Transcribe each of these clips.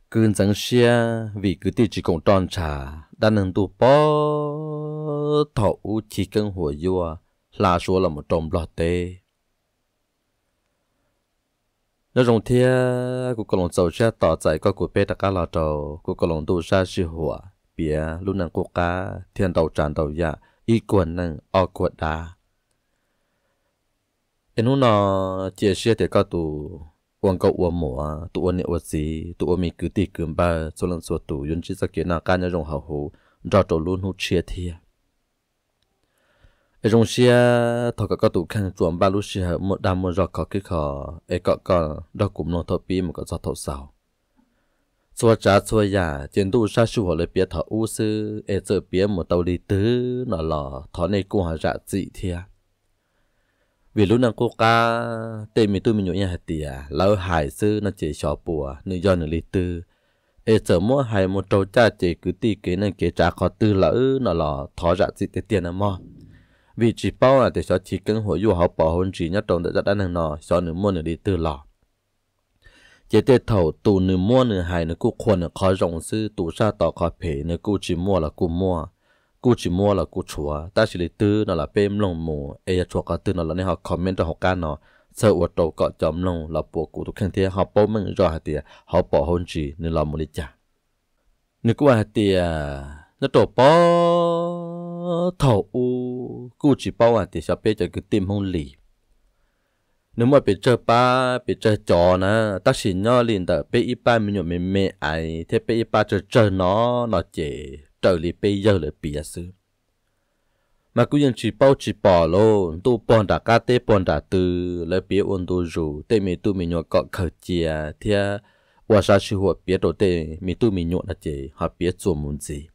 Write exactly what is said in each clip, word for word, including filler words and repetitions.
cứ chẳng xe vì cứ tiêu chỉ còn tròn trà đã nâng tu bó thổ chỉ cần hồi vua là số là một trồng lọt tê nó rồng thia của con lồng dầu xe tỏ giải có của bê đặc cá lò trầu của con lồng tu sa sư hùa bìa lúc năng của cá thiên đầu tràn đầu dạ y quần năng o quật đá em lúc nó chia sẻ thì có tụ uống cậu uống mùa tụ uống nhẹ uống gì tụ uống mi cứ tì cứ ba số lần số tụ yun chỉ sẽ kiến nào cá nhau rồng hậu hủ cho trâu luôn hút chia thia em rồng chia thọ có tụ khăn chuẩn ba lúc chia một đám một giọt có cái khó em có có đó cũng nó thọ pi một cái giọt thọ sầu xua trả xua giả chiến tu sa su lấy biết thọ u sư em giờ biết một tàu đi tứ nó lò thọ này cũng hả dạ dị thia vì lúc năng cô ca tên mình tôi mình nhổ nhà hạt tìa lão hải sư nó chỉ xỏ bùa nữ do nữ lý tư ê giờ mua hải một trâu cha chỉ cứ tì kế nên kế trả khó tư lỡ nó lò thó ra gì tiền tiền mà vì chỉ bao là để cho chỉ cần hồi du học bỏ hôn chỉ nhất trong để ra năng nọ cho nữ mua nữ lý tư lò chỉ để thầu tù nữ mua nữ hải nữ cô khuôn nữ khó rộng sư tù sa tỏ khó phê nữ cô chỉ mua là cô mua cô chỉ mua là cô chúa ta chỉ lấy tư nó là bêm lông mù ai chúa có tư nó là nên họ comment cho họ can nó sợ ở đầu cọ chấm lông là bộ cụ thuộc khen thế họ bao mình rồi hạt tiền họ bỏ hôn chỉ nên làm một lý trả nếu cô hạt tiền nó tổ bỏ thầu u cô chỉ bao hạt tiền sẽ bé cho cái tim hôn lì nếu mà bị chơi ba bị chơi trò nè ta chỉ nhỏ liền tờ bé ít ba mình nhổ mình mẹ ai thế bé ít ba chơi chơi nó nó chỉ trở lại bây giờ là bịa sư mà cũngยังchỉ bao chỉ bỏ luôn tu bọn đã cá tê bọn đã từ lấy bịa ôn tu rủ tê mi tu mi nhọ cọ khởi chia thia và sao chỉ hoạt bịa đồ tê mi tu mi nhọ là chỉ họ bịa做muốn gì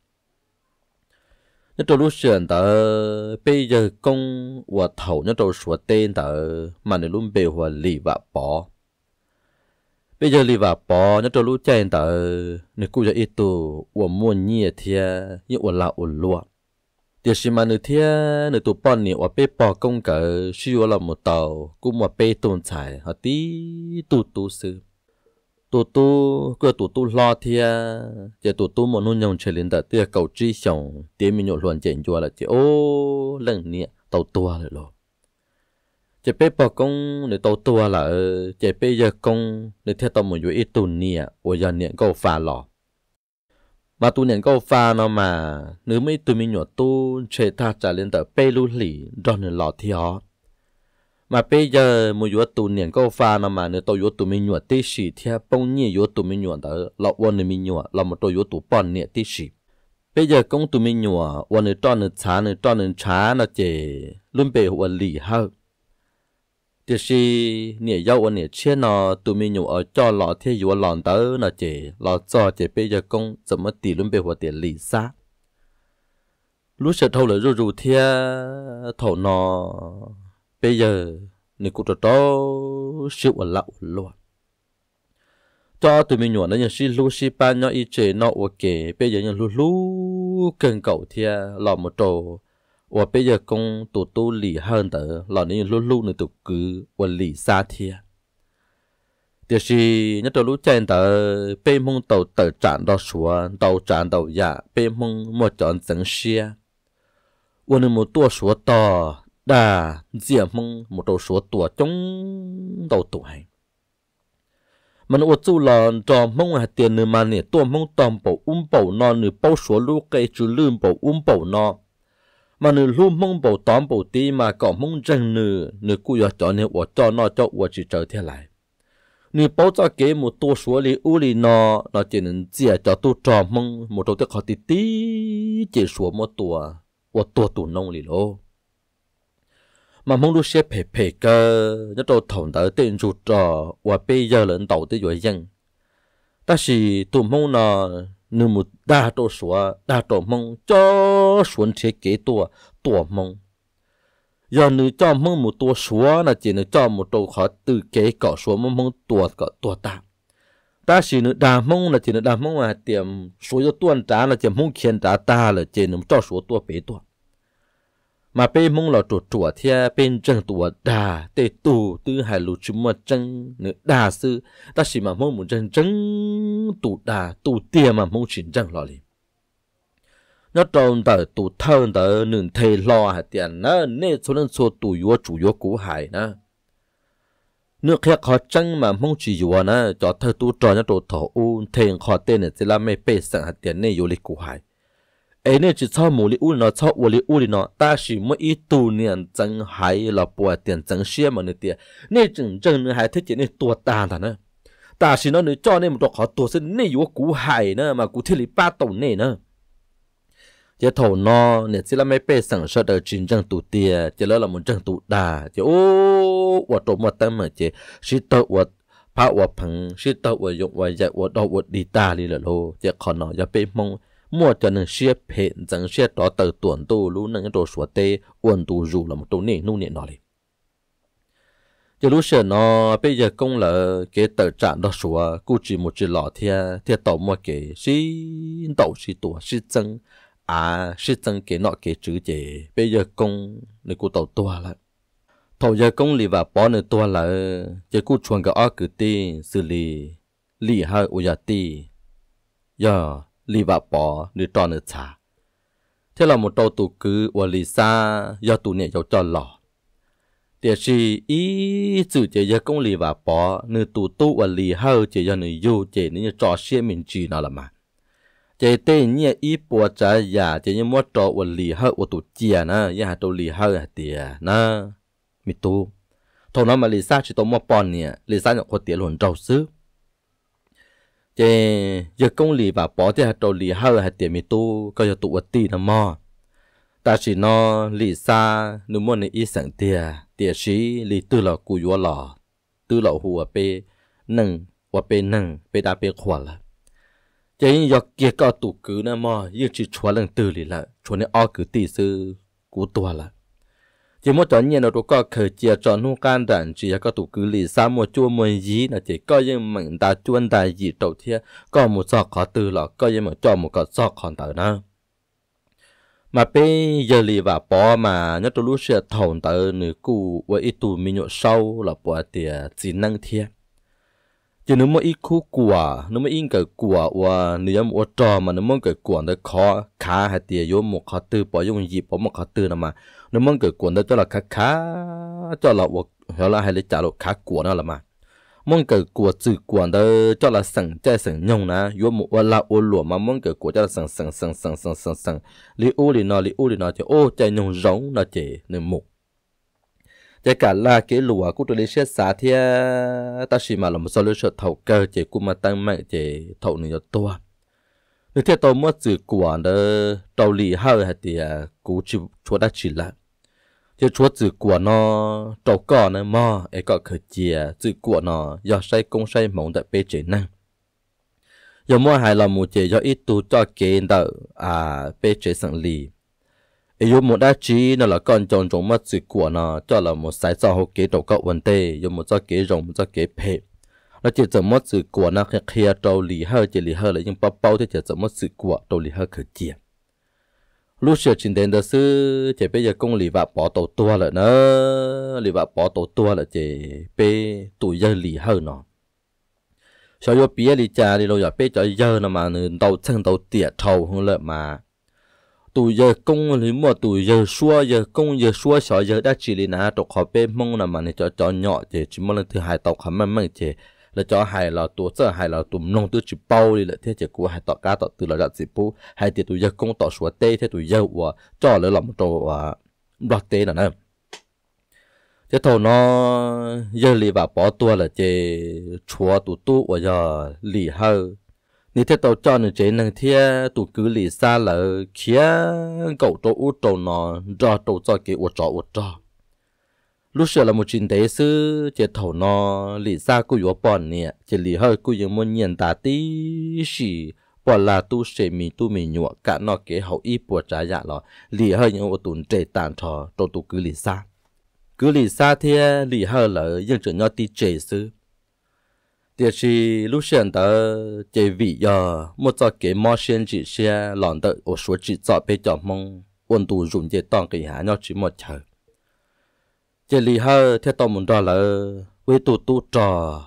nhất đồ lúc xưa đó bây giờ công và thầu nhất đồ sửa tên đó mà nếu luôn bề hòa lì và bỏ bây giờ lì và bỏ nhất đồ lúc chạy đó nếu cũngจะít tu và muốn nhẹ thia như và là ổn luôn điều gì mà nếu thia nếu tu bọn nhiều và bê bỏ công cỡ siêu là một tàu cũng mà bê tồn tại họ tí tu tu sư tu tu cứ tu tu lo thia giờ tu tu một nôn nhông chơi lên đó tia cầu trí sống tiếng mình nhộn luận chèn chùa là chỉ ô lần nè tàu tua rồi lo chỉ bê bỏ công để tàu tua là chỉ bê giờ công để theo tàu một chỗ ít tu nè và giờ nè câu pha lò mà tu nè câu pha nó mà nếu mấy tu mình nhộn tu chơi tha trả lên đó bê lu lì rồi nè lò theo mà bây giờ một chỗ tụ niệm câu pha nó mà nếu tụ chỗ tụ mình nhuận tí sĩ theo bông nhẹ chỗ tụ mình nhuận đó là quan người mình nhuận là một chỗ tụ bọn niệm tí sĩ bây giờ công tụ mình nhuận quan người tròn người chả người tròn người chả nó chỉ luôn bề quan lì hơn thì si niệm giao quan niệm chia nó tụ mình nhuận ở cho lọ theo chỗ lòn đó nó chỉ lọ cho chỉ bây giờ công怎么tỷ luôn bề quan tiền lì xa lúc sau thâu lại rồi rồi theo thầu nó bây giờ nếu cụ cho siêu ở lậu luôn cho tụi mình nhuận nó như si lu si ba nhỏ y chế nó ok bây giờ như lu lu cần cậu thia lò một trò và bây giờ công tụ tu lì hơn tờ lò như lu lu nữa tụ cứ và lì xa thia điều gì nhất là lu chạy tờ bây mong tàu tờ tràn đó xuống tàu tràn tàu dạ bây mong một chọn dẫn xe và nếu một tua số to đà diệm mong một đầu số tuổi trong đầu tuổi mà nó chú là cho mong là tiền nữa mà nè tua mong tầm bảo um bảo nó nửa bao số lúc cái chú lươn bảo um bảo nó mà nửa luôn mong bảo tóm bảo tí mà còn mong rằng nửa nửa cú giờ cho nè và cho nó cho và chỉ trở theo lại nửa bao cho cái một tua số li u li nó nó chỉ nên chia cho tôi cho mong một đầu tiếc họ tí tí chỉ số một tua và tua tụ nông li lô mà mong lúc xếp phê phê cơ nhất đồ thổng tới tên rụt trò và bây giờ lẫn tàu tới dội dân ta chỉ tụi mong nó nửa một đa đồ số đa đồ mong cho xuống thiết kế tua tua mong giờ nửa cho mong một tua số là chỉ nửa cho một đồ khó từ kế cỏ số mong mong tua cỏ tua ta ta chỉ nửa đa mong là chỉ nửa đa mong là tiệm số cho tuần trả là chỉ mong khiến trả ta là chỉ nửa cho số tua bế tua mà bên mong là chuột chuột theo bên chân tuột đà tê tù tư hai lũ chúng mà chân nữa đà sư ta chỉ mà mong một chân chân tụ đà tụ tiêm mà mong chín chẳng lo liền nó tròn tờ tụ thơn tờ nương thề lo hạt tiền nó nên số lần số tụ yếu chủ yếu cũ hải nó nước khác khó chăng mà mong chỉ yếu nó cho thơ tụ tròn cho tổ thổ u thề khó tên này sẽ làm mấy bê sang hạt tiền này yếu lịch cũ hải ấy nên chỉ sau một lý u nó sau một lý u thì nó ta chỉ mỗi ít tu niệm chẳng hay là bùa tiền chẳng xia mà nữa tiền nên chừng chừng nữa hay thế chỉ nên tua ta thà nữa ta chỉ nó nữa cho nên một độ khó tua sinh nên yếu cũ hải nữa mà cũ thiết lý ba tổng này nữa chỉ thầu nó nên chỉ là mấy bê sản xuất được chính trang tụ tiền chỉ là một trang tụ đà chỉ ô và tổ một tâm mà chỉ chỉ tàu và phá và phẳng chỉ tàu và dụng và dạy và đào và đi ta đi là lô chỉ còn nóจะเป็นมองmua cho nên xếp hiện rằng xếp đó từ tuần tu lúc nâng đồ sủa tê uốn tu dù là một đồ nè nu nè nó đi giờ lúc xưa nó bây giờ công là cái tờ trạng đó sủa cụ chỉ một chỉ lọ thia thia tàu mua cái xí tàu xí tua xí chân à xí chân cái nọ cái chữ chế bây giờ công này cụ tàu tua lại thầu giờ công lì và bỏ nữa tua là giờ cụ chuồn cái ó cử ti xử lý lì hơi u giờ ti giờ lì vạ bỏ nữ tròn nữ trả thế là một đầu tụ cứ và lì xa do tụ nhẹ dấu cho lò để chỉ ý chữ chế do công lì vạ bỏ nữ tụ tụ và lì hao chế do nữ yêu chế nữ trò xe mình chỉ nó là mà chế tên nhẹ ý bỏ trả giả chế như mua trò và lì hao và tụ chia nè ya tụ lì hao hạt tiền nè mi tụ thằng nó mà lì xa chỉ tụ mua bòn nè lì xa nhận có tiền luôn trâu xứ chế giờ công lì và bỏ thì hạt đầu lì hơi hạt tiền mi tu coi giờ tụ tì nó mò ta chỉ nó lì xa nếu muốn này ít sản tiền tiền sĩ lì tư là cùi vua lò tư là hùa bê nâng và bê nâng bê đá bê khỏa là chế giờ kia có tụ cứ nó mò giờ chỉ chua lần tư lì là chua này o cứ tì sư cú tua là chỉ một chọn nhiên nó có khởi chia chọn nô can đàn chỉ có tụ cứ lì xa một chua một gì là chỉ có những mảnh đá chuôn đá gì đầu tiên có một sọ khó từ là có những một cho một cái sọ còn tới nữa mà bây giờ lì và bỏ mà nhớ tôi lúc sẽ thòng tới nửa cũ với ít tụ mình nhọ sâu là bỏ tiền chỉ năng thiên chỉ nếu mà ít khu quả nếu mà ít cái quả và nếu mà trò mà nếu mà cái quả nó khó khá hay tiền vô một khó từ bỏ dùng gì bỏ một khó từ nào mà nếu mà cái quả đó cho là khá khá cho là hoặc hoặc là hay là trả được khá quả đó là mà mong cái quả từ quả đó cho là sẵn chạy sẵn nhung nè vô một và là ô lúa mà mong cái quả cho là sẵn sẵn sẵn sẵn sẵn sẵn sẵn li ô li nó li ô li nó thì ô chạy nhung giống nó chỉ nên một chỉ cả là cái lúa của tôi lấy xét xả thì ta chỉ mà là một số lúa sợi thầu cơ chỉ cũng mà tăng mạnh chỉ thầu này to nếu theo tôi mất từ quả đó đầu lì hơi hay thì cũng chỉ chúa đã chỉ là chỉ chúa từ quả nó đầu cỏ nó mò ấy có khởi chia từ quả nó do say công say mỏng tại bê chế năng giờ mua hai là một chế do ít tu cho kế đỡ à bê chế sẵn lì yêu một đá chí nó là con tròn trống mất sự của nó cho là một sái cho hậu kế đầu cậu vấn đề yêu một cho kế rồng một cho kế phê nó chỉ chậm mất sự của nó khi kia đầu lì hơi chỉ lì hơi là những bao bao thì chỉ chậm mất sự của đầu lì hơi khởi chia lúc xưa trình đến đó sư chỉ bây giờ công lì vạ bỏ tổ tua lại nữa lì vạ bỏ tổ tua là chỉ bê tuổi giờ lì hơi nó sau đó bia lì cha lì lâu giờ bê cho giờ nó mà đầu chân đầu tiệt thầu hơn lợi mà tụi giờ công lý mà tụi giờ xua giờ công giờ xua sợ giờ đã chỉ là na tụi họ bên mong là mà này cho cho nhỏ thì chỉ mong là thứ hai tàu khám mang thì là cho hai là tụi giờ hai là tụi nông tụi chỉ bao đi là thế chỉ của hai tàu cá tàu từ là đặt chỉ bù hai thì tụi giờ công tàu xua tê thế tụi giờ và cho là làm tàu và đoạt tê là nè thế thôi nó giờ lì vào bỏ tua là chỉ chúa tụi tụi và giờ lì hơi nếu thế tàu cho nên chế năng thế tụ cứ lì xa là kia cậu trâu út trâu nó cho trâu cho cái út trâu út trâu lúc xưa là một chuyện đấy sư chế thầu nó lì xa cứ yếu bọn nè chế lì hơi cứ yếu muốn nhận ta tí xì bọn là tu sẽ mi tu mi nhọ cả nó cái hậu ý bùa trả dạ lo lì hơi những ô tụn chế tàn trò trâu tụ cứ lì xa cứ lì xa thế lì hơi là dân trưởng nhau tí chế sư thì chỉ lúc hiện tại chỉ vì giờ một số cái món xin chỉ xe làm được ở số chỉ cho bây giờ mong ôn tụ dùng để tòng cái hàng nhau chỉ một chờ chỉ lý hơi theo tao muốn đó là với tụ tụ trò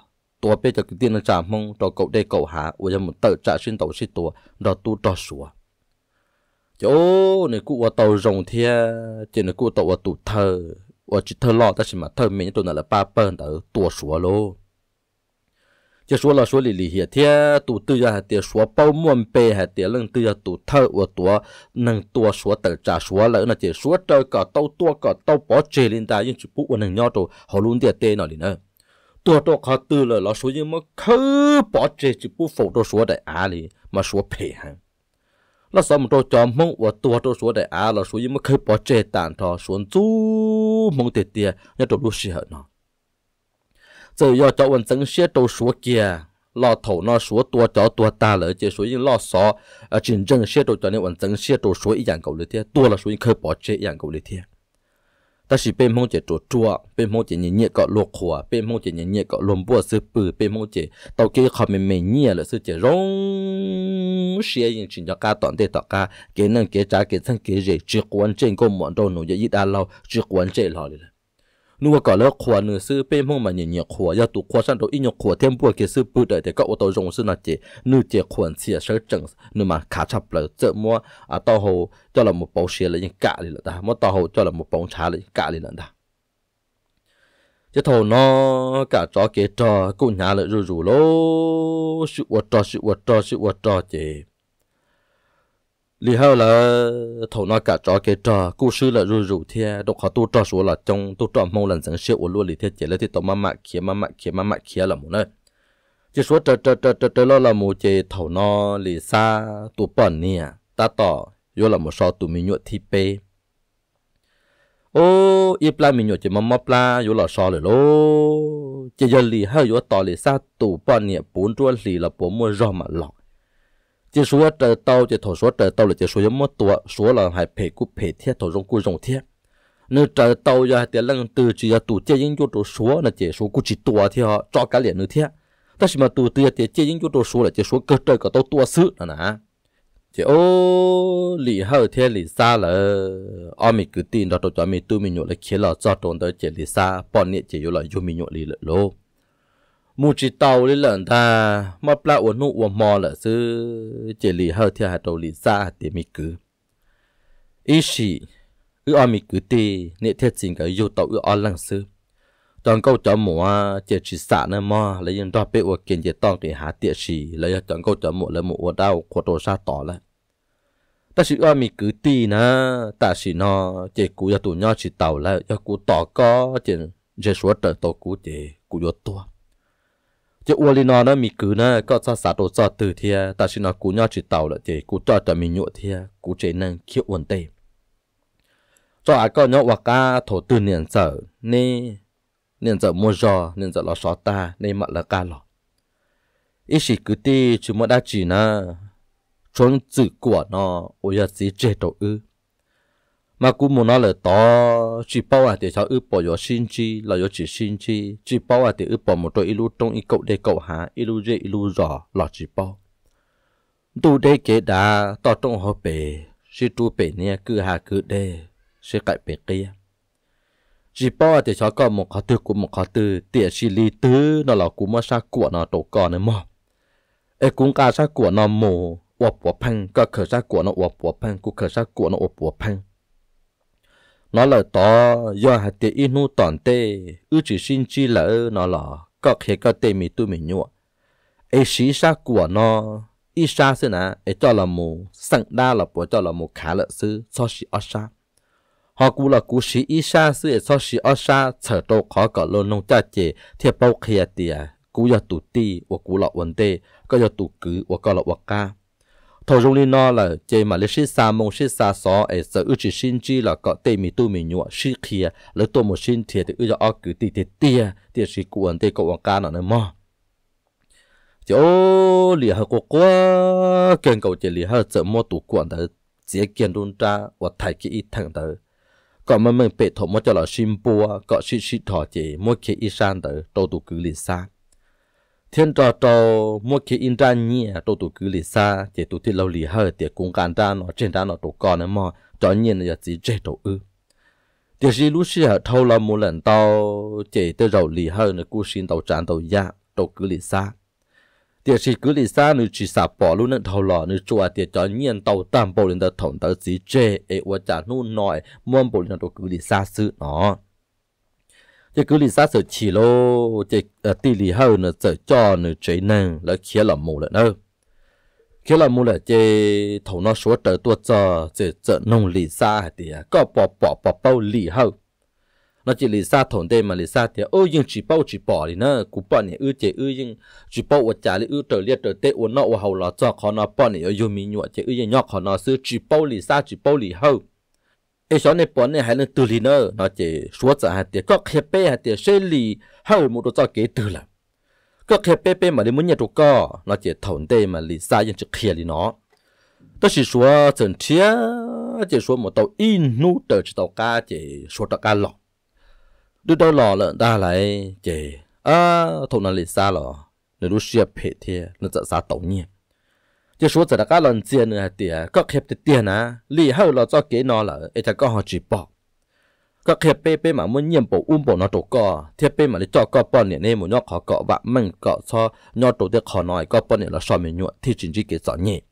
tua bây giờ cái tiền nó trả mong cho cậu đây cậu hạ bây giờ một tự trả xin tàu xin tua đó tu cho sủa chỗ này cụ tàu rồng thia chỉ này cụ tàu tụ thơ và chỉ thơ lo ta chỉ mà thơ mình tụi nó là ba bên ở tua sủa lô chỉ sủa là sủa lì lì hiện thia tụ tư ra tiền sủa bao muôn bề hạt tiền lần tư ra tụ thơ và tua nâng tua sủa tự trả sủa lỡ là chỉ sủa trời cả tàu tua cả tàu bỏ chê lên ta nhưng chỉ bụng của nâng nhau rồi họ luôn tiền tê nào đi nữa tua tua khó tư là nó sủa nhưng mà cứ bỏ chê chỉ bụng phụ đồ sủa đại á đi mà sủa phê hàng nó sao một trò chó mông và tua trò số đại á là số gì mà khơi bỏ chê tàn thọ xuống chú mông tiệt tiệt nhớ trò lúc xì hở nó giờ do cho vận dẫn xe trò số kia lo thầu nó số tua chó tua ta lỡ chỉ số gì lo xó ở trên chân xe trò cho nên vận dẫn xe trò số ý dạng cầu lưỡi thiệt tua là số gì khơi bỏ chê ý dạng cầu lưỡi thiệt ta chỉ bên mông chỉ trò chua bên mông chỉ nhẹ nhẹ cọ luộc khỏa bên mông chỉ nhẹ nhẹ cọ lồm bùa sư bự bên mông chỉ tàu kia họ mình mình nhẹ là sư chỉ rong xe những chuyện cho cá tọn để tọt cá cái năng cái trái cái thân cái gì chỉ quan trên có món đồ nổi ít ăn lâu chỉ quan trên họ đi nếu có lỡ khỏa nửa sư bên mông mà nhẹ nhẹ khỏa要读khỏa sang đồ ít nhọc khỏa thêm bùa cái sư bự để để các ô tô rong sư là chỉ nửa chỉ khỏa chỉ sở整nửa mà khá chập lỡ chợ mua à tàu hồ cho là một bao xe là những cả đi là ta mua tàu hồ cho là một bóng trà là những cả đi là ta chứ thầu nó cả chó kế trò cũng nhà lại rủ rủ lô sự vật trò sự vật trò sự vật trò chị lý hao là thầu nó cả chó kế trò cụ sư là rủ rủ thia độc họ tu trò số là trong tu trò mong lần dẫn siêu của luôn lý thia chỉ là thì tao mà mạ kia mà mạ kia mà mạ kia là một nơi chỉ số trò trò trò trò trò là một chị thầu nó lý xa tu bẩn nè ta tỏ vô là một số tụ mình nhuận thi pe ô ít la mình nhuận chỉ mắm mắm la vô là so rồi lô chỉ giờ lì hơi vô tỏ lì xa tụ bọn nhẹ bốn chuột lì là bốn mua rau mà lọ chỉ số trời tàu chỉ thổ số trời tàu là chỉ số giống một tuổi số là hai phê cú phê thiết thổ rong cú rong thiết nếu trời tàu giờ tiền lần từ chỉ là tụ chơi những chỗ số là chỉ số cú chỉ tuổi thì họ cho cả liền nữa thiết ta chỉ mà tụ từ chỉ chơi những chỗ số là chỉ số cơ trời cả tàu tuổi sứ là nè chỉ ô lì hơi thế lì xa là ở mình cứ tin đó cho mình tu mình nhổ là khiến là cho trốn tới chỉ lì xa bọn nhẹ chỉ vô là vô mình nhổ lì lợ lô mu chỉ tàu lên lần ta mà pla uốn nụ uốn mò là sư chỉ lì hơi thế hạt đầu lì xa thì mình cứ ý sĩ ư ở mình cứ tì nhẹ thế chính cái vô tàu ư ở lăng sư chọn câu chọn mùa chỉ chỉ xả nữa mà lấy những đôi bể uốn kiến chỉ tòng cái hạt tiệt sĩ lấy chọn câu chọn mùa lấy mùa uốn đau của đồ sa tỏ lại ta chỉ ở mình cứ tì nè ta chỉ nó chỉ cú ya tụ nhau chỉ tàu lại ya cú tỏ có chỉ chỉ số trời tàu cú chỉ cú yo tua chỉ uốn lên nó mình cứ nè có sa sa đồ sa từ thia ta chỉ nó cú nhau chỉ tàu lại chỉ cú cho cho mình nhọ thia cú chỉ năng khiêu uốn tê cho ai có nhau hoặc cả thổ tư niệm sợ nè niệm sợ mua giò niệm sợ lo sọ ta nên mặt là ca lọ ý chỉ cứ tì chỉ một đa chỉ nè trốn tự của nó ôi ya gì chế độ ư mà cú muốn nó là to chỉ bao à để cho ư bỏ vô sinh chi là vô chỉ sinh chi chỉ bao à để ư bỏ một đôi ilu trong i cậu để cậu há ilu dễ ilu rõ là chỉ bao tu để kế đá to trong họ bể chỉ tu bể nè cứ hà cứ để sẽ cải bể kia chỉ bao à để cho có một khó tư của một khó tư tiệt chỉ lý tứ nó là cú mà sa của nó tổ con này mà ê cũng cả sa của nó mù 我不喷，个可是果呢我不喷，个可是果呢我不喷。nó là to do hạt tiền ít nu toàn tê, ư chỉ xin chi là nó là có khi có tê mi tu mi nhua. ấy xí sa của nó ít sa xí nè, ấy cho là mù sẵn đa là bộ cho là mù khá lợi sư so xí ở sa. họ cú là cú xí ít sa xí ấy so xí ở sa trở đồ khó có lô nông cha chè thiệp bao khi tiền cú giờ tụ ti, hoặc cú là vấn đề, có giờ tụ cứ, hoặc có là hoặc ca. thầu dung li nó là chế mà lấy xí sa mông xí sa xó ấy sợ ư chỉ xin chi là có tê mi tu mi nhua xí kia lấy tô một xin thiệt thì ư cho cứ tì tì tia tia xí cuốn tê cậu ca nó nữa mà chỗ lìa hơi quá kênh cậu chỉ lìa hơi sợ mua tủ cuốn đó chỉ kiên đun ra và thay cái ít thằng đó còn mà mình bể thổ mua cho là xin bùa có xí xí thọ chỉ mua cái ít san đó đâu tủ cứ lì xa thiên trò trò mua cái in ra nhẹ tôi tụ cứ lì xa chỉ tụ thì lâu lì hơi thì cũng cản ra nó trên ra nó tụ con nữa mà cho nhiên là chỉ chế độ ư thì khi lúc xưa thâu là một lần tao chỉ tới rồi lì hơi nữa cú xin tàu tràn tàu ya đầu cứ lì xa tiệt chỉ cứ lì xa nữ chỉ xả bỏ luôn nên thầu lò nữ chùa tiệt cho nhiên tàu tam bộ lên tàu thủng tàu gì chê ế ua trả nu nọi muôn bộ lên đầu cứ lì xa sự nó chỉ cứ lì xa sự chỉ lô chỉ tỷ lì hơn nữa sợ cho nữ chế năng là kia là mù lại nữa kia là mù lại chỉ thầu nó số trời tua cho chỉ sợ nông lì xa thì có bỏ bỏ bỏ bao lì hơn nó chỉ lì xa thổn đây mà lì xa thì ôi nhưng chỉ bao chỉ bỏ đi nữa cú bỏ này ư chỉ ư nhưng chỉ bao ở trả lì ư trời liệt trời tết uốn nọ uốn hậu lọ cho khó nó bỏ này ở dù mình nhọ chỉ ư nhưng nhọ khó nó sư chỉ bao lì xa chỉ bao lì hậu ấy số này bỏ này hay là từ lì nữa nó chỉ số giờ hạt tiền có khép bê hạt tiền sẽ lì hậu một đồ cho kế từ là có khép bê bê mà đi muốn nhận được co nó chỉ thổn đây mà lì xa nhưng chỉ khía lì nó đó chỉ số chân chia chỉ số một tàu in nu trời chỉ tàu cá chỉ số tàu cá lọ đưa đâu lò lợn ta lại chè à thằng nào lì xa lò nếu lúc xia phê thì nó sẽ xa tổng nhiên chỉ số giờ đã các lần tiền nữa thì có khép tiền à lì hơi là cho kế nó là ấy ta có họ chỉ bỏ có khép bê bê mà muốn nhiệm bộ um bộ nó tổ co thiết bê mà để cho co bọn này nên một nhóc họ cọ vạ mình cọ cho nhóc tổ được họ nói co bọn này là so mình nhuận thì chính chỉ kế rõ nhẹ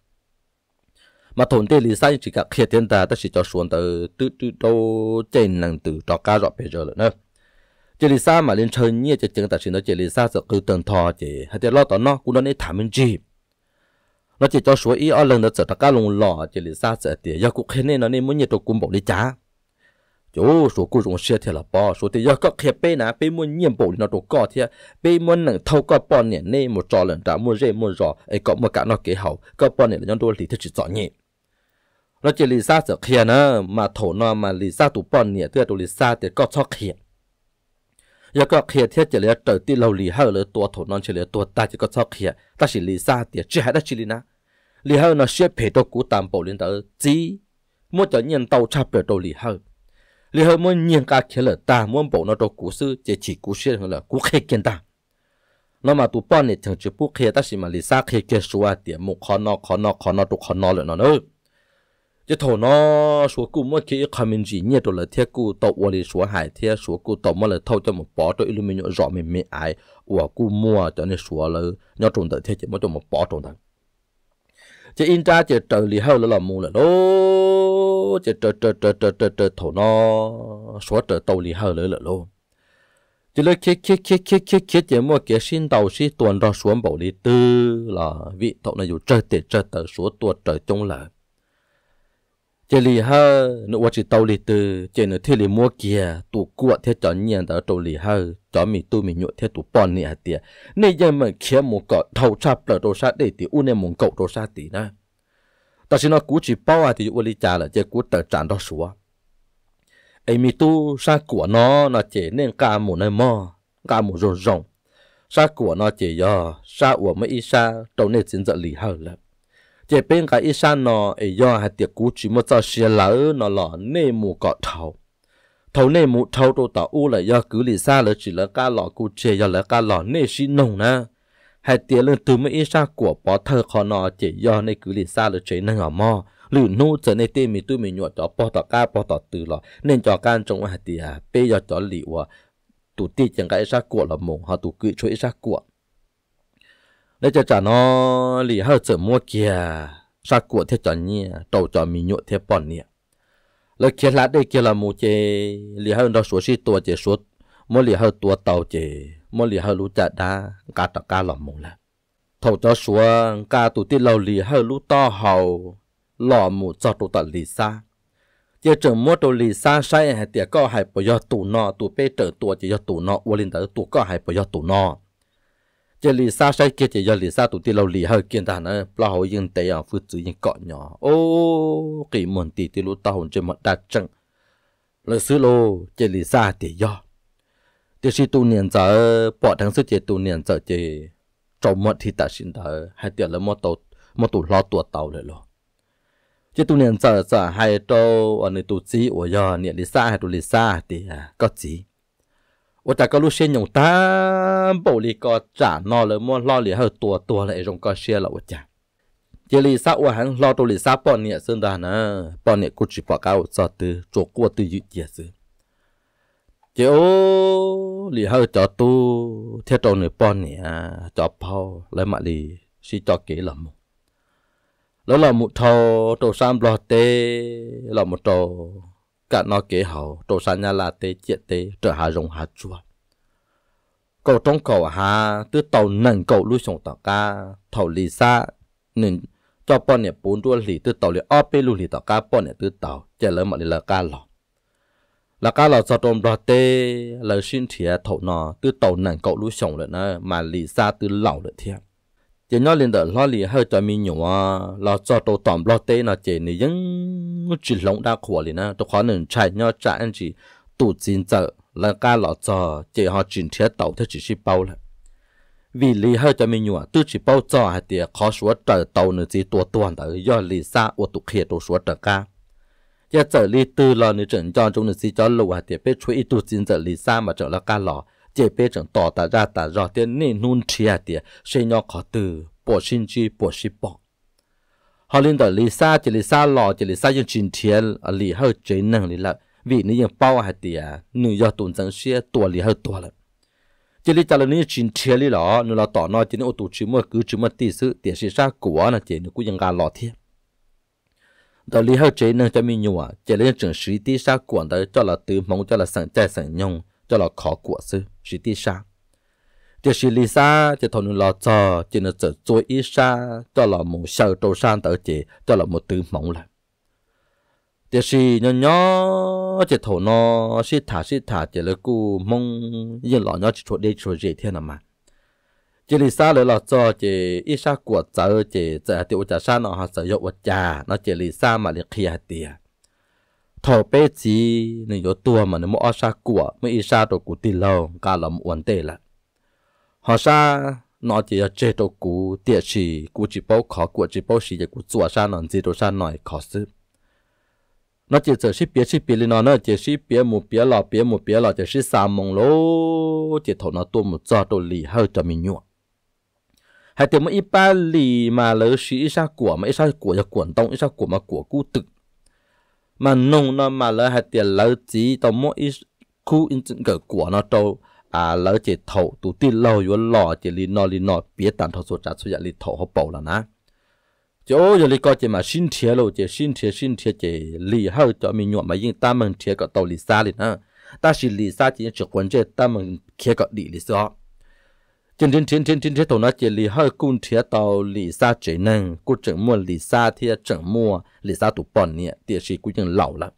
mà thôn tê lì xa chỉ cả khép tiền ta ta chỉ cho xuống từ từ từ đâu trên năng từ cho cá rõ bây giờ nữa chỉ lì xa mà lên chơi nhẹ chỉ chừng ta chỉ nói chỉ lì xa sẽ cứ tần thò chỉ hay để lo tao nó cũng nó nên thảm mình gì nó chỉ cho số ý ở lần đó sẽ ta cá lồng lò chỉ lì xa sẽ để do cũng khen nên nó nên muốn nhiệt độ cung bộ đi trả chỗ số cũng dùng xe thì là bỏ số thì do các khép bê nè bê muốn nhiễm bộ nó đồ cọ thì bê muốn nâng thâu các bọn này nên một trò lần trả mua rễ mua giò ấy có một cả nó kế hậu các bọn này là nhóm đôi thì chỉ rõ nhẹ nó chỉ lì xa sẽ khen nữa mà thổ nó mà lì xa tụ bọn này tức là lì xa thì có cho khen giờ có kia thiết chỉ là trời ti lâu lì hơi là tua thổ non chỉ là tua ta chỉ có cho kia ta chỉ lì xa thì chỉ hay đó chỉ lì na lì hơi nó xếp phê đồ cũ tạm bảo lên tới chỉ muốn cho nhân tàu chắp về đồ lì hơi lì hơi muốn nhân cả kia là ta muốn bảo nó đồ cũ sư chỉ chỉ cũ xếp hơn là cũ khé kiến ta nó mà tụ bọn này thường chỉ bút khé ta chỉ mà lì xa khé kia xua thì một khó nó khó nó khó nó đồ khó nó lại nó nữa chỉ thổ nó số cụ mỗi khi không mình gì nhiều rồi là thiết cụ tàu qua đi số hải thiết số cụ tàu mà là thâu cho một bó rồi mình nhọ rõ mình mình ai của cụ mua cho nên số là nhọ trồng tới thiết chỉ mới cho một bó trồng tới chỉ in ra chỉ trời lì hao là làm mua là lô chỉ trời trời trời trời trời trời thổ nó số trời tàu lì hao nữa là lô chỉ là khi khi khi khi khi khi chỉ mua cái xin tàu xin tuần ra xuống bảo lý tư là vị thổ này dù trời để trời tới số tuần trời trong là chỉ lì ha nó chỉ tàu lì từ chỉ nó thiết lì mua kia tụ cuộn thiết chọn nhiên đó tàu lì ha chọn mì tu mì nhựa thiết tụ bòn nè tiệt nên giờ mình kia một cọ thầu chắp là đồ sát để thì u nên một cậu đồ sát tí na ta chỉ nó cú chỉ bao à thì u lì trà là chỉ cú tờ tràn đó xúa ấy mì tu sát của nó nó chỉ nên cả một nơi mò cả một rồng rồng sát của nó chỉ do sát của mấy sát tàu nên chính giờ lì hơn là chỉ bên cái ít san nó ấy do hạt tiệc cú chỉ một giờ xia lỡ nó lọ nê mù cọ thầu thầu nê mù thầu đồ tạo u là do cứ lì xa là chỉ là cá lọ cú chè do là cá lọ nê xí nồng na hạt tiệc lên từ mấy ít san của bỏ thơ khó nó chỉ do nê cứ lì xa là chế năng ở mò lử nu giờ nê tê mi tu mi nhọ cho bỏ tọ cá bỏ tọ từ lọ nên cho can trong hạt tiệc bây giờ cho lì wa tụ ti chẳng cái san của là mù họ tụ cứ cho ít san của để cho trả nó lì hơi sợ mua kia sa của thế cho nhẹ đầu cho mình nhọ thế bọn nhẹ lấy kia lá đây kia là mua chè lì hơi nó số xí tua chè số mua lì hơi tua tàu chè mua lì hơi lú chả đá cá tạc cá lỏng mù là thầu cho số cá tụ ti lâu lì hơi lú to hầu lọ mù cho tụ tận lì xa chè chừng mua tụ lì xa say hay tiệt có hay bây giờ tụ nọ tụ bê trở tua chỉ cho tụ nọ uốn lên tới tụ có hay bây giờ tụ nọ chỉ lì xa sai kia chỉ do lì xa tụi ti lâu lì hơi kiên ta nữa, bao hồi yên tây à phước chữ yên cọ nhỏ, ô kỳ muốn tì ti lú tao hồn trên mặt đá trăng, lời xứ lô chỉ lì xa thì do, thì khi tu niệm giờ bỏ thằng sức chỉ tu niệm giờ chỉ trồng mất thì ta xin thở, hay tiền là mất tàu mất tụ lo tuột tàuเลยlo, chỉ tu niệm giờ giờ hay trâu ở nơi tu chí ở giờ niệm lì xa hay tu lì xa thì có chí我大家路线用单保利个trả nó了么老里后多多了一种个些了我讲，这里啥我还老多里啥半年生的呢，半年过去报告我做的做过的有也是， chỉ ô lì hơi cho tu theo trâu nửa pon nè cho bao lấy mà lì xí cho kỹ lắm đó là một trâu trâu sam lo tê là một trâu cả nó kỹ hậu trâu sam nhà là tê chết tê trở hà rồng hà chua cầu trong cầu hà từ tàu nâng cầu lui xuống tàu ca thầu lì xa nên cho pon nè bốn đua lì từ tàu lì ở bên lui lì tàu ca pon nè từ tàu chỉ lấy mà lì là ca lọ là cá lò cho tôm đỏ tê lời xin thiệt thổ nọ từ tàu nặng cậu lú sống rồi nè mà lì xa từ lẩu được thiệt chỉ nói lên đợt lo lì hơi cho mình nhủ lò cho tàu tỏm đỏ tê nó chỉ này vẫn chỉ lông đa khổ liền nè tôi khó nên chạy nhau chạy anh chỉ tụ chín giờ là cá lò cho chỉ họ chuyển thiệt tàu theo chỉ ship bao là vì lì hơi cho mình nhủ từ chỉ bao cho hay tiệt khó số trời tàu nữa chỉ tua tuần tới do lì xa ô tụ kia tụ số trời ca giờ trở lý tư lò nữ trận cho chúng nữ sĩ cho lùa thì biết chuỗi ít tu xin trở lý xa mà trở là ca lò chỉ biết trận tỏ ta ra ta rõ tiền nên nun chia thì sẽ nhau khó từ bỏ xin chi bỏ ship bỏ họ liên tới lý xa chỉ lý xa lò chỉ lý xa những chuyện thiệt ở lý hơi chế năng lý là vì những bao hạt thì nữ do tuần dân xe tuổi lý hơi tuổi là chỉ lý trả lời những chuyện thiệt lý lò nữ là tỏ nói chỉ những ô tô chỉ mua cứ chỉ mua tỷ sự tiền sẽ ra của nó chỉ nữ cũngยังgà lò thiệt đó lý hơi chế năng cho mình nhua chỉ lấy trường sĩ tí sa quản tới cho là từ mong cho là sẵn chạy sẵn nhung cho là khó của sư sĩ tí sa chỉ sĩ lý sa chỉ thằng nó cho chỉ nó chỉ做一sa cho là một sầu trâu san tới chỉ cho là một từ mong là chỉ sĩ nhỏ nhỏ chỉ thằng nó sĩ thả sĩ thả chỉ là cu mong yên lọ nhỏ chỉ chuột đi chuột gì thế nào mà chỉ lý saเลยlà cho chỉ ít sa của giờ chỉ giờ tiểu trả sa nó họ sử dụng vật trả nó chỉ lý sa mà liệt kia tiền thầu bê chỉ nên có tua mà nó mua sa của mới ít sa đồ của tiền lâu cả là một vấn đề là họ sa nó chỉ là chế đồ của tiền chỉ của chỉ bao khó của chỉ bao chỉ của chùa sa nó chỉ đồ sa nói khó xử nó chỉ giờ ship bia ship bia lên nó nó chỉ ship bia một bia lọ bia một bia lọ chỉ ship sáu mông lô chỉ thầu nó tua một giờ đồ lì hơi cho mình nhọ hay tiền mà ít ba lì mà lỡ sĩ sa của mà ít sa của là quần tông ít sa của mà của cú tự mà nông nó mà lỡ hay tiền lỡ chỉ tao mỗi ít khu in cái của nó đâu à lỡ chỉ thầu tụ tin lâu vô lò chỉ lì nọ lì nọ biết tạm thầu số trả số lì thầu họ bảo là ná chỗ giờ lì coi chỉ mà xin thiệt rồi chỉ xin thiệt xin thiệt chỉ lì hơi cho mình nhọ mà nhưng ta mình thiệt có tàu lì xa lì na ta chỉ lì xa chỉ chỉ quan trọng ta mình thiệt có đi lì xa trên trên trên trên trên trên tàu nó chỉ lì hơi cung thiệt tàu lì xa chế năng cũng chẳng mua lì xa thì chẳng mua lì xa tụ bòn nè tiền sĩ cũng chẳng lẩu lắm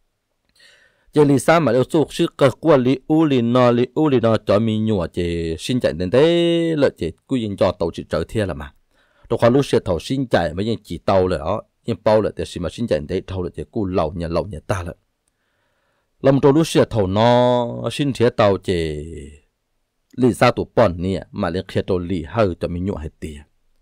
chỉ lì xa mà đều số sự cơ qua lì u lì nọ lì u lì nọ cho mình nhọ chỉ xin chạy đến thế lợi chỉ cũngยังcho tàu chỉ trở thiệt là mà tôi khoan lúc xe tàu xin chạy màยังchỉ tàuเลยđóยังbao lợi tiền sĩ mà xin chạy đến tàu lợi chỉ cũng lẩu nhà lẩu nhà ta lợi làm tôi lúc xe tàu nó xin thiệt tàu chỉ lì xa tụ bòn nè mà liền khi tôi lì hơi cho mình nhọ hết tiền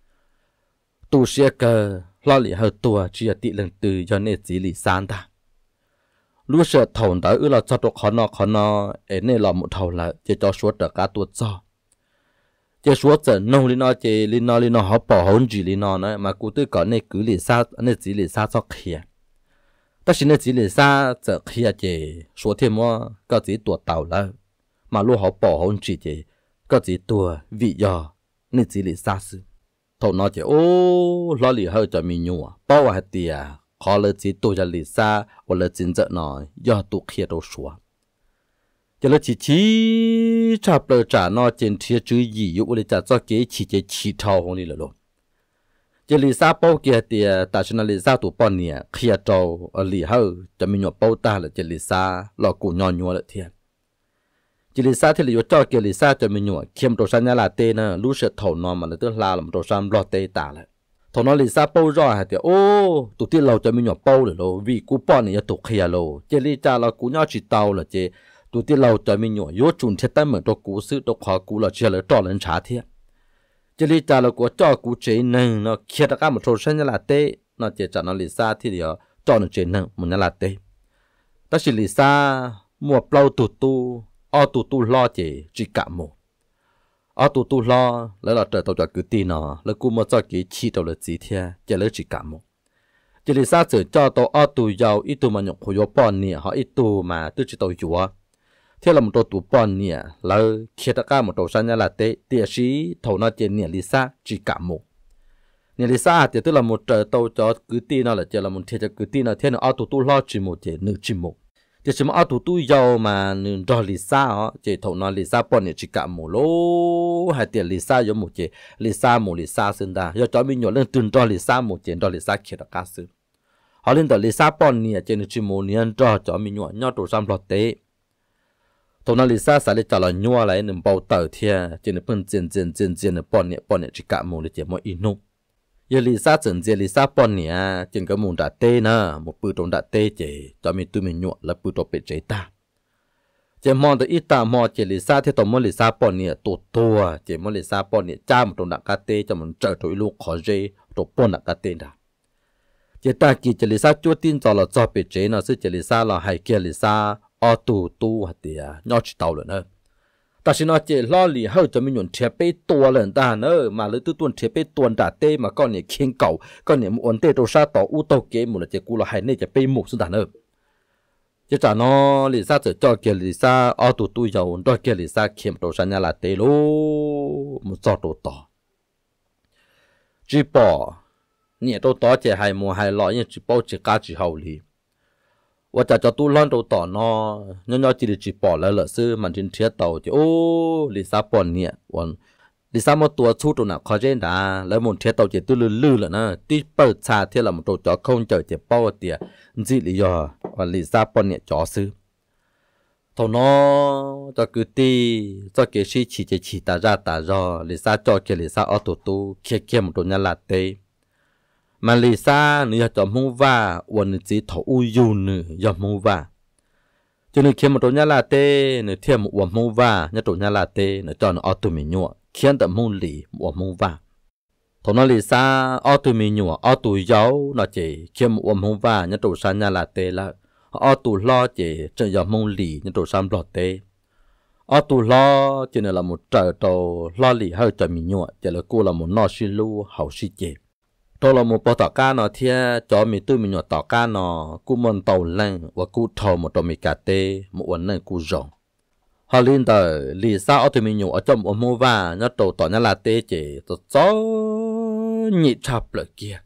tụ xe cơ lo lì hơi tua chỉ là tỷ lần từ cho nên chỉ lì san ta lúc xe thầu đó ư là cho tôi khó nó khó nó ấy nên là một thầu là chỉ cho số trở cá tua cho chỉ số trở nông lì nó chỉ lì nó lì nó họ bỏ hồn gì lì nó nữa mà cụ tư có nên cứ lì xa nên chỉ lì xa cho kia ta xin nên chỉ lì xa trở kia chỉ số thêm mua có chỉ tua tàu là mà lúc họ bỏ hồn chỉ chỉ có chỉ tua vị do nên chỉ lì xa sự thầu nó chỉ ô lo lì hơi cho mình nhua bao hạt tiền khó lỡ chỉ tua cho lì xa hoặc là chính trợ nó do tụ kia đâu xóa cho nên chỉ chỉ chập lỡ trả nó trên thiệt chữ gì dụ để trả cho cái chỉ chỉ chỉ thầu không đi là luôn cho lì xa bao kia tiền tại sao lì xa tụ bao nhiêu kia trâu ở lì hơi cho mình nhua bao ta là cho lì xa lo cụ nhon nhua là thiệt chỉ lì xa thì lì cho kia lì xa cho mình nhua khiêm đồ san nhà là tê nè lú sợ thầu nó mà là tức là làm đồ san lo tê tả lại thầu nó lì xa bao rồi hả thì ô tụi tiên lâu cho mình nhua bao rồi lo vì cú bao này tụi kia lo chỉ lì cha là cú nhau chỉ tàu là chỉ tụi tiên lâu cho mình nhua yếu chun thiết tâm mở đồ cú sự đồ khó cú là chỉ là trò lên trả thiệt chỉ lì cha là cú cho cú chế nâng nó kia đã cả một đồ san nhà là tê nó chỉ cho nó lì xa thì điều cho nó chế nâng một nhà là tê ta chỉ lì xa mua bao tụt tu ở tụ tụ lo chỉ chỉ cả một ở tụ tụ lo lấy là trời tàu cho cứ tin nó lấy cú mà cho cái chi tàu là gì thế chỉ lấy chỉ cả một chỉ là sao chỉ cho tàu ở tụ giàu ít tụ mà nhục hồi gió bòn nè họ ít tụ mà tôi chỉ tàu gió thế là một tổ tụ bọn nè là khi tất cả một tổ sang nhà là tê địa sĩ thầu nó tiền nè Lisa chỉ cả một nè Lisa thì tức là một trời tàu cho cứ tin nó là chỉ là một thiệt cho cứ tin nó thế là auto tu lo chỉ một chỉ nửa chỉ một thì chỉ mà auto tu giàu mà nửa cho Lisa ó chỉ thầu nó Lisa bọn nè chỉ cả một lô hay tiền Lisa giống một chỉ Lisa một Lisa sinh ra do cho mình nhớ lên từng cho Lisa một chỉ cho Lisa khi tất cả sự họ lên tới Lisa bọn nè chỉ nửa chỉ một nè cho cho mình nhớ nhớ tổ sang lọt tế thầu nó Lisa sẽ lấy trả lời nhua lại nằm bao tờ thia chỉ nửa phân tiền tiền tiền tiền nửa bọn nè bọn nè chỉ cả một để chỉ mỗi ít nô giờ Lisa chẳng giờ Lisa bọn nè chỉ có một đợt tê nè một bữa trong đợt tê chỉ cho mình tụi mình nhua là bữa trong bị chế ta chỉ mong tới ít ta mong chỉ Lisa theo tổng mong Lisa bọn nè tổ tua chỉ mong Lisa bọn nè cha một trong đợt cá tê cho mình trở tới lúc khó dễ tổ bọn đợt cá tê đã chỉ ta kỳ chỉ Lisa chúa tin cho là cho bị chế nó sẽ chỉ Lisa là hay kia Lisa ở tù tù hạt địa nhau chỉ tàu nữa ta chỉ nói chỉ lo lì hơi cho mình nhuận thiệp bê tua lần ta nữa mà lấy tư tuần thiệp bê tuần đã tê mà con này khiên cầu con này muốn tê đồ sa tỏ u tàu kế một là chỉ cú là hay nên chỉ bê một xuống ta nữa chỉ trả nó lì sa chỉ cho kia lì sa ở tù tù giàu cho kia lì sa khiêm đồ sa nhà là tê lô một giọt đồ tỏ chỉ bỏ nhẹ đồ tỏ chỉ hay mua hay lo nhưng chỉ bao chỉ cá chỉ hậu lì và cho cho tu lon đầu tỏ nó nhớ nhớ chỉ được chỉ bỏ lại lỡ sư mà trên thiết tàu thì ô Lisa bỏ nhẹ còn Lisa một tua chút đồ nào khó trên đã lấy một thiết tàu chỉ tu lư lư là nó tí bớt xa thiết là một đồ chó không chờ chỉ bao tiền gì lý do và Lisa bỏ nhẹ chó sư thầu nó cho cứ ti cho cái gì chỉ chỉ chỉ ta ra ta ra Lisa cho cái Lisa ở tụ tu kia kia một đồ nhà là tê mà Lisa nữa cho mua va quần chỉ thầu uyu nữa cho mua va cho nên khi một tổ nhà là tê nữa thêm một quần mua va nhà tổ nhà là tê nữa cho nó auto mình nhọ khiến tận mua lì một mua va thầu nó Lisa auto mình nhọ auto giấu nó chỉ khi một quần mua va nhà tổ sang nhà là tê là auto lo chỉ cho giờ mua lì nhà tổ sang lọt tê auto lo chỉ là một trời tổ lo lì hơi cho mình nhọ chỉ là cô là một nọ xí lu hậu xí chè tôi là một bộ tàu cá nó thia cho mình tôi mình nhỏ tàu cá nó cú mòn tàu lên và cú thầu một tàu mình cà tê một quần này cú rồng họ liên tới lì sao ở tụi mình nhỏ ở trong một mô va nhớ tàu tàu nhớ là tê chỉ tàu gió nhị chập lại kia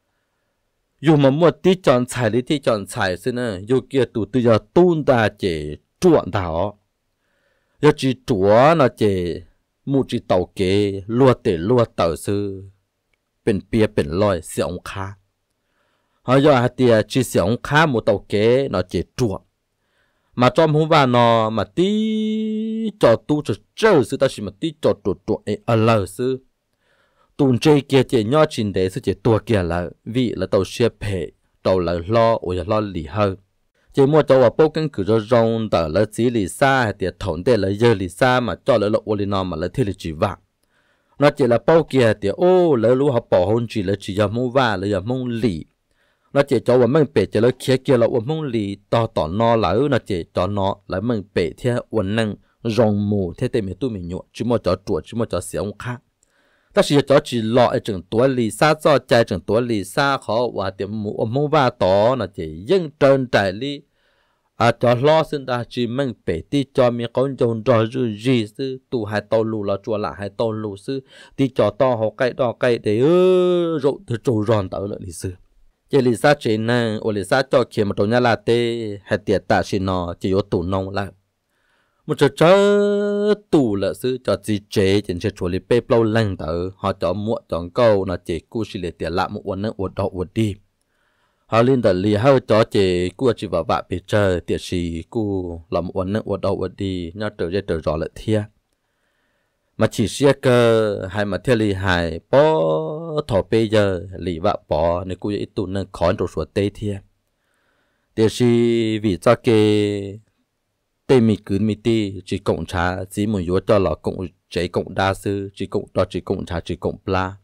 dù mà một tí chọn xài đi tí chọn xài xin nè dù kia tụi tôi giờ tuôn ta chỉ chuộng thảo giờ chỉ chúa nó chỉ một chỉ tàu kế lua tể lua tàu sưเป็นเปียเป็นลอยเสียงคาเขาอยากเตียจีเสียงคาหมดตัวเก๋เนาะเจ็ดจั่วมาจอมหัวว่าเนาะมาตีจอดตู้จะเจอซื้อแต่สิมาตีจอดตัวตัวเออเลยซื้อตุนเจเกียเจย่อจินเดซื้อเจตัวเกียเลยวิแล้วตัวเชียเพตัวเลยล้อโอ้ยล้อหลีเฮเจมัวจะว่าโป๊กันคือจะรงแต่ละจีลิซ่าเตียถอนเดเลยเยลิซ่ามาจอดเลยละโอลินอมาเลยเทลิจิวะnó chỉ là bao kia thì ô lỡ lú họ bỏ hôn chỉ là chỉ là mua va là mua lì nó chỉ cho mình bể chỉ là kia kia là mua lì to to nó lỡ nó chỉ cho nó là mình bể theo uốn năng rong mù theo tên mình tôi mình nhọ chỉ một cho chuột chỉ một cho xéo khác ta chỉ cho chỉ lọ ở trường tuổi lì xa cho chạy trường tuổi lì xa khó và tiệm mua mua va to nó chỉ dân trơn trải lì à cho lo xin ta chỉ mình bể tí cho mình con chồng trò rư gì sư tụ hai tàu lù là chùa lại hai tàu lù sư tí cho to họ cây to cây để ơ rộ từ trù ròn tạo lợi lý sư chỉ lý sa chỉ năng ở lý sa cho kia một tổ nhà là tê hay tiệt tạ chỉ nó chỉ có tủ nông lại một chỗ chớ tủ là sư cho chỉ chế trên chế chùa lý bê lâu lăng tạo họ cho muộn chọn câu nó chỉ cu chỉ để tiệt lại một uốn năng uốn đỏ uốn đi họ liên tới lì hơi cho chị cua chỉ vào vạ bị trời tiệt sĩ cu làm uốn năng uốn đầu uốn đi nhớ trở về trở rõ lại thia mà chỉ xe cơ hay mà theo lì hài bó thọ bây giờ lì vạ bó nên cu ít tụ năng khó rồi xuống tây thia tiệt sĩ vì cho cái tây mi cứ mi ti chỉ cộng trà chỉ muốn yếu cho là cộng chế cộng đa sư chỉ cộng cho chỉ cộng trà chỉ cộng pla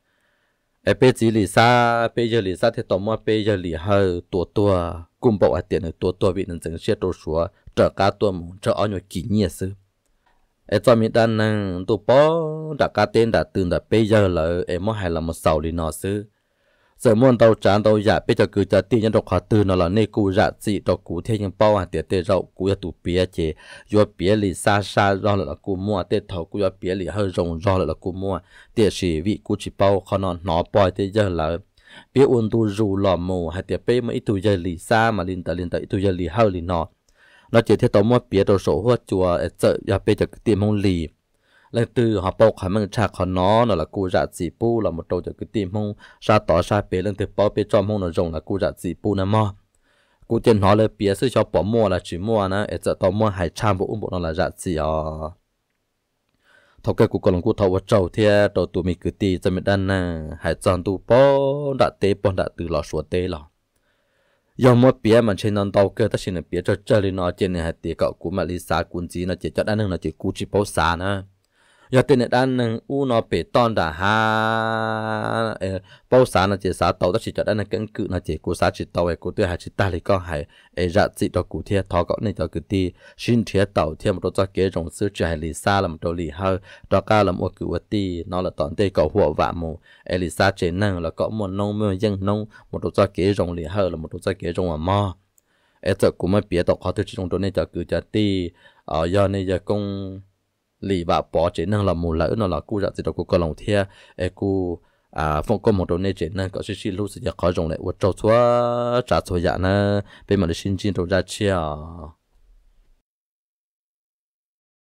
ở bên dưới lì xa bây giờ lì xa thì tao mua bây giờ lì hơi tua tua cùng bộ tiền ở tua tua bị nên chẳng xe đồ số trở cá tua mù trở ở nhiều kỷ niệm sư ở trong miền Nam năng tụ bó đã cá tên đã từng đã bây giờ là em mua hay là một sầu lì nọ sư giờ muốn tàu trán tàu giả bây giờ cứ cho tiền nhân độc họ từ nó là nơi cú giả gì độc cú thế nhưng bao hàng tiền tê rau cú ya tụ bía chế do bía lì xa xa do là cú mua tê thầu cú do bía lì hơi rồng do là cú mua tiền sĩ vị cú chỉ bao khó nó nó bòi thế giờ là bía ôn tu rù lò mù hay tiền bê mà ít tu giờ lì xa mà linh ta linh ta ít tu giờ lì hơi lì nó nó chỉ theo tàu mua bía đồ sổ hoa chùa chợ ya bây giờ tiền mông lì lên từ họ bao khả năng chạc họ nó là cú giả chỉ pu là một trâu cho cái tim hông sa tỏ sa bể lên từ bao bể cho hông là rồng là cú giả chỉ pu nè mò cú tiền họ là bể sư cho bỏ mua là chỉ mua nè ở chợ tàu mua hải trang bộ bộ nó là giả chỉ à thầu cái cú còn cú thầu trâu thì trâu tụi mình cứ tì cho mình đan nè hải chọn tụ bó đã tế bó đã từ lò sủa tế lò do mua bể mà trên non tàu kia ta xin là bể cho chơi lên nó trên này hải tì cậu cú mà lý xã cuốn gì nó chỉ cho đan nương là chỉ cú chỉ bao xa nè giờ tên này đan nâng u nó bể ton đã ha bao sáng nó chỉ sáng tàu đó chỉ cho đan nâng cứng cự nó chỉ cố sáng chỉ tàu ấy cố tôi hay chỉ ta lấy con hay ấy ra chỉ đó cụ thiệt thọ cậu này cho cứ đi xin thiệt tàu thiệt một đôi cho kế rồng sư chỉ hay lì xa là một đôi lì hơi đó ca là một cự vật ti nó là toàn tê cậu huọ vạ mù ấy lì xa trên nâng là cậu một nông mưa dân nông một đôi cho kế rồng lì hơi là một đôi cho kế rồng mà mò ấy giờ cũng mới biết tàu khó tôi chỉ trong đôi này cho cứ cho ti ở do này giờ công lì và bỏ chế năng là một lỡ nó là cú giả gì đó cú có lòng thia e cú à phong có một đồ này chế năng có sự xin lúc sẽ khó dùng lại uất trâu xóa trả xóa dạ nè bên mà để xin xin trâu ra chia